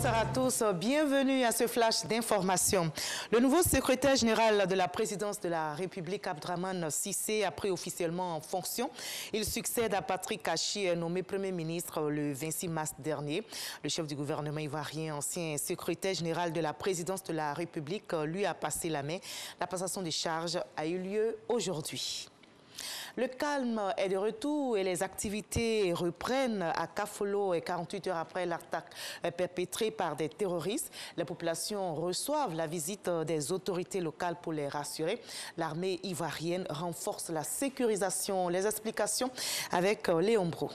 bonsoir à tous. Bienvenue à ce flash d'information. Le nouveau secrétaire général de la présidence de la République, Abdrahmane Cissé, a pris officiellement en fonction. Il succède à Patrick Achi, nommé Premier ministre le 26 mars dernier. Le chef du gouvernement ivoirien, ancien secrétaire général de la présidence de la République, lui a passé la main. La passation des charges a eu lieu aujourd'hui. Le calme est de retour et les activités reprennent à Kafolo 48 heures après l'attaque perpétrée par des terroristes. Les populations reçoivent la visite des autorités locales pour les rassurer. L'armée ivoirienne renforce la sécurisation. Les explications avec Léon Bro.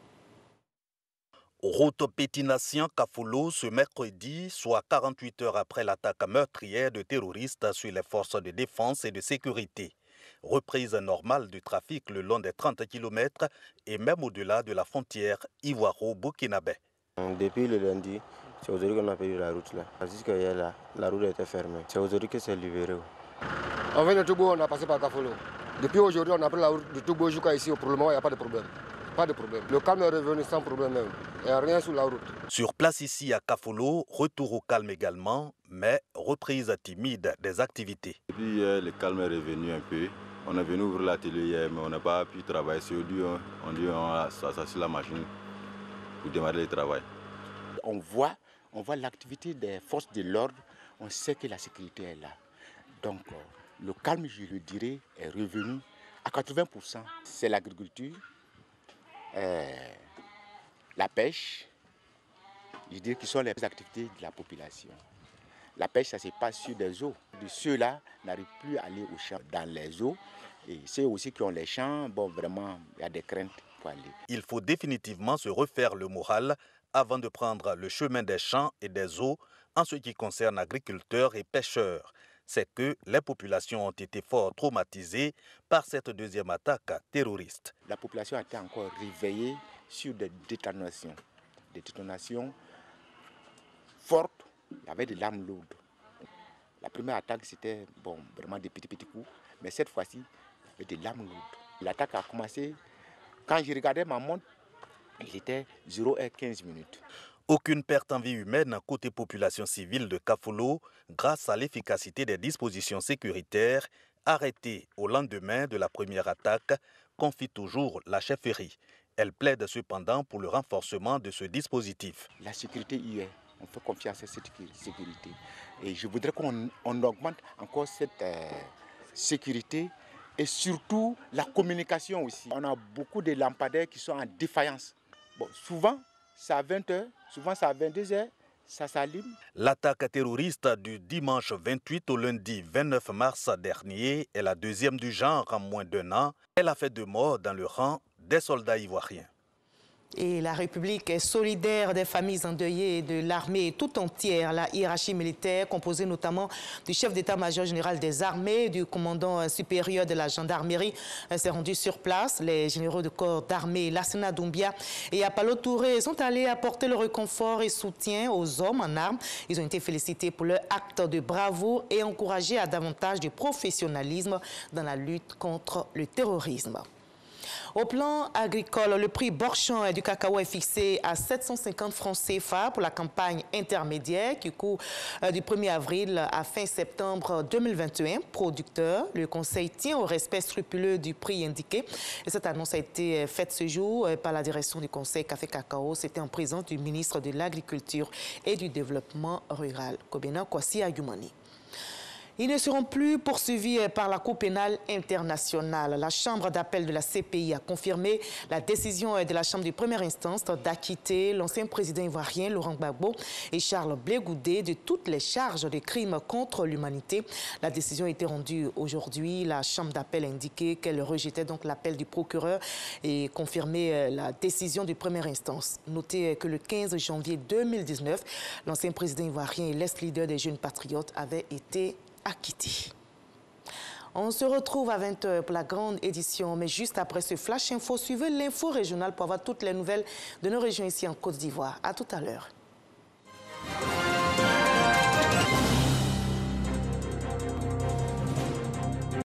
Route Pétinassian Kafolo ce mercredi, soit 48 heures après l'attaque meurtrière de terroristes sur les forces de défense et de sécurité. Reprise normale du trafic le long des 30 km et même au-delà de la frontière ivoiro-burkinabé. Depuis le lundi, c'est aujourd'hui qu'on a payé la route là. Jusqu'à là, la route était fermée. C'est aujourd'hui que c'est libéré. On vient de Togo, on a passé par Kafolo. Depuis aujourd'hui, on a pris la route de Togo jusqu'à ici. Pour le moment, il n'y a pas de problème. Pas de problème. Le calme est revenu sans problème même. Il n'y a rien sur la route. Sur place ici à Kafolo, retour au calme également, mais reprise timide des activités. Depuis hier, le calme est revenu un peu. On est venu ouvrir l'atelier hier, mais on n'a pas pu travailler. C'est aujourd'hui, on a assis la machine pour démarrer le travail. On voit l'activité des forces de l'ordre, on sait que la sécurité est là. Donc le calme, je le dirais, est revenu à 80%. C'est l'agriculture, la pêche, je dirais que sont les activités de la population. La pêche, ça se passe sur des eaux. Ceux-là n'arrivent plus à aller au champ dans les eaux. Et ceux aussi qui ont les champs, bon, vraiment, il y a des craintes pour aller. Il faut définitivement se refaire le moral avant de prendre le chemin des champs et des eaux en ce qui concerne agriculteurs et pêcheurs. C'est que les populations ont été fort traumatisées par cette deuxième attaque terroriste. La population a été encore réveillée sur des détonations fortes. Il y avait des lames lourdes. La première attaque, c'était bon, vraiment des petits coups. Mais cette fois-ci, il y avait des lames lourdes. L'attaque a commencé, quand je regardais ma montre, il était 0h15. Aucune perte en vie humaine côté population civile de Kafolo grâce à l'efficacité des dispositions sécuritaires arrêtées au lendemain de la première attaque, confie toujours la chefferie. Elle plaide cependant pour le renforcement de ce dispositif. La sécurité y est. On fait confiance à cette sécurité. Et je voudrais qu'on augmente encore cette sécurité et surtout la communication aussi. On a beaucoup de lampadaires qui sont en défaillance. Bon, souvent, c'est à 20h, souvent c'est à 22h, ça s'allume. L'attaque terroriste du dimanche 28 au lundi 29 mars dernier est la deuxième du genre en moins d'un an. Elle a fait 2 morts dans le rang des soldats ivoiriens. Et la République est solidaire des familles endeuillées et de l'armée tout entière. La hiérarchie militaire, composée notamment du chef d'état-major général des armées, du commandant supérieur de la gendarmerie, s'est rendue sur place. Les généraux de corps d'armée, Lassana Doumbia et Apollo Touré, sont allés apporter le réconfort et soutien aux hommes en armes. Ils ont été félicités pour leur acte de bravoure et encouragés à davantage de professionnalisme dans la lutte contre le terrorisme. Au plan agricole, le prix Borchamp du cacao est fixé à 750 francs CFA pour la campagne intermédiaire qui court du 1er avril à fin septembre 2021. Producteur, le Conseil tient au respect scrupuleux du prix indiqué. Et cette annonce a été faite ce jour par la direction du Conseil Café Cacao. C'était en présence du ministre de l'Agriculture et du Développement rural, Kobena Kwasi Agumani. Ils ne seront plus poursuivis par la Cour pénale internationale. La Chambre d'appel de la CPI a confirmé la décision de la Chambre de première instance d'acquitter l'ancien président ivoirien Laurent Gbagbo et Charles Blé Goudé de toutes les charges de crimes contre l'humanité. La décision a été rendue aujourd'hui. La Chambre d'appel a indiqué qu'elle rejetait donc l'appel du procureur et confirmé la décision de première instance. Notez que le 15 janvier 2019, l'ancien président ivoirien et l'ex-leader des Jeunes Patriotes avait été acquitté. On se retrouve à 20h pour la grande édition, mais juste après ce flash info, suivez l'info régionale pour avoir toutes les nouvelles de nos régions ici en Côte d'Ivoire. À tout à l'heure.